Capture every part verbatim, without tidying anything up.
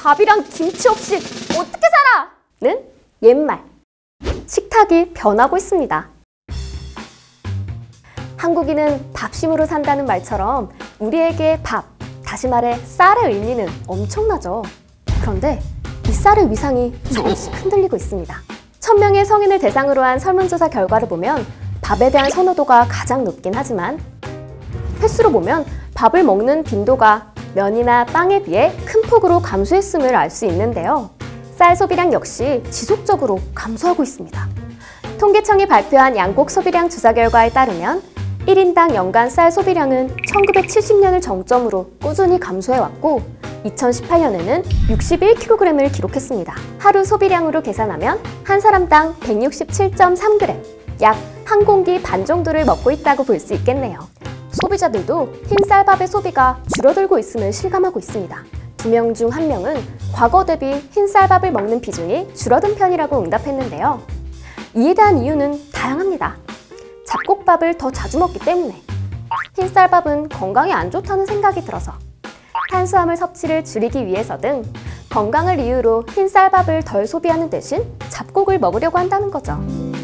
밥이랑 김치 없이 어떻게 살아? 는 옛말. 식탁이 변하고 있습니다. 한국인은 밥심으로 산다는 말처럼 우리에게 밥, 다시 말해 쌀의 의미는 엄청나죠. 그런데 이 쌀의 위상이 조금씩 흔들리고 있습니다. 천 명의 성인을 대상으로 한 설문조사 결과를 보면 밥에 대한 선호도가 가장 높긴 하지만 횟수로 보면 밥을 먹는 빈도가 면이나 빵에 비해 큰 폭으로 감소했음을 알 수 있는데요. 쌀 소비량 역시 지속적으로 감소하고 있습니다. 통계청이 발표한 양곡 소비량 조사 결과에 따르면 일 인당 연간 쌀 소비량은 천구백칠십 년을 정점으로 꾸준히 감소해왔고 이천십팔 년에는 육십일 킬로그램을 기록했습니다. 하루 소비량으로 계산하면 한 사람당 백육십칠 점 삼 그램, 약 한 공기 반 정도를 먹고 있다고 볼 수 있겠네요. 소비자들도 흰 쌀밥의 소비가 줄어들고 있음을 실감하고 있습니다. 두 명 중 한 명은 과거 대비 흰 쌀밥을 먹는 비중이 줄어든 편이라고 응답했는데요. 이에 대한 이유는 다양합니다. 잡곡밥을 더 자주 먹기 때문에, 흰 쌀밥은 건강에 안 좋다는 생각이 들어서, 탄수화물 섭취를 줄이기 위해서 등 건강을 이유로 흰 쌀밥을 덜 소비하는 대신 잡곡을 먹으려고 한다는 거죠.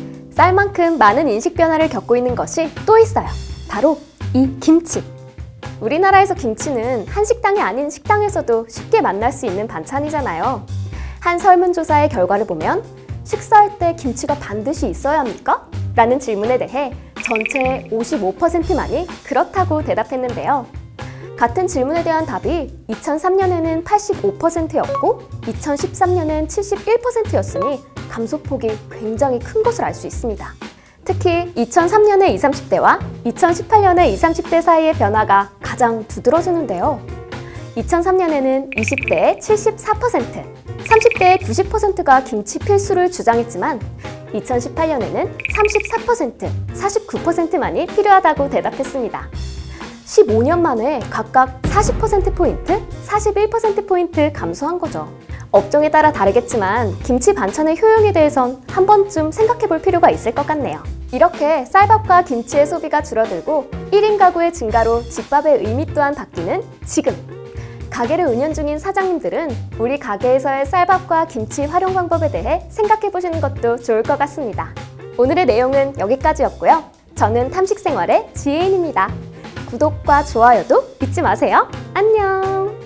쌀만큼 많은 인식 변화를 겪고 있는 것이 또 있어요. 바로 이 김치. 우리나라에서 김치는 한식당이 아닌 식당에서도 쉽게 만날 수 있는 반찬이잖아요. 한 설문조사의 결과를 보면 식사할 때 김치가 반드시 있어야 합니까? 라는 질문에 대해 전체의 오십오 퍼센트만이 그렇다고 대답했는데요. 같은 질문에 대한 답이 이천삼 년에는 팔십오 퍼센트였고 이천십삼 년엔 칠십일 퍼센트였으니 감소폭이 굉장히 큰 것을 알 수 있습니다. 특히 이천삼 년의 이십, 삼십 대와 이천십팔 년의 이십, 삼십 대 사이의 변화가 가장 두드러지는데요. 이천삼 년에는 이십 대의 칠십사 퍼센트, 삼십 대의 구십 퍼센트가 김치 필수를 주장했지만 이천십팔 년에는 삼십사 퍼센트, 사십구 퍼센트만이 필요하다고 대답했습니다. 십오 년 만에 각각 사십 퍼센트 포인트, 사십일 퍼센트 포인트 감소한 거죠. 업종에 따라 다르겠지만 김치 반찬의 효용에 대해선 한 번쯤 생각해 볼 필요가 있을 것 같네요. 이렇게 쌀밥과 김치의 소비가 줄어들고 일 인 가구의 증가로 집밥의 의미 또한 바뀌는 지금, 가게를 운영 중인 사장님들은 우리 가게에서의 쌀밥과 김치 활용 방법에 대해 생각해 보시는 것도 좋을 것 같습니다. 오늘의 내용은 여기까지였고요. 저는 탐식생활의 지혜인입니다. 구독과 좋아요도 잊지 마세요. 안녕!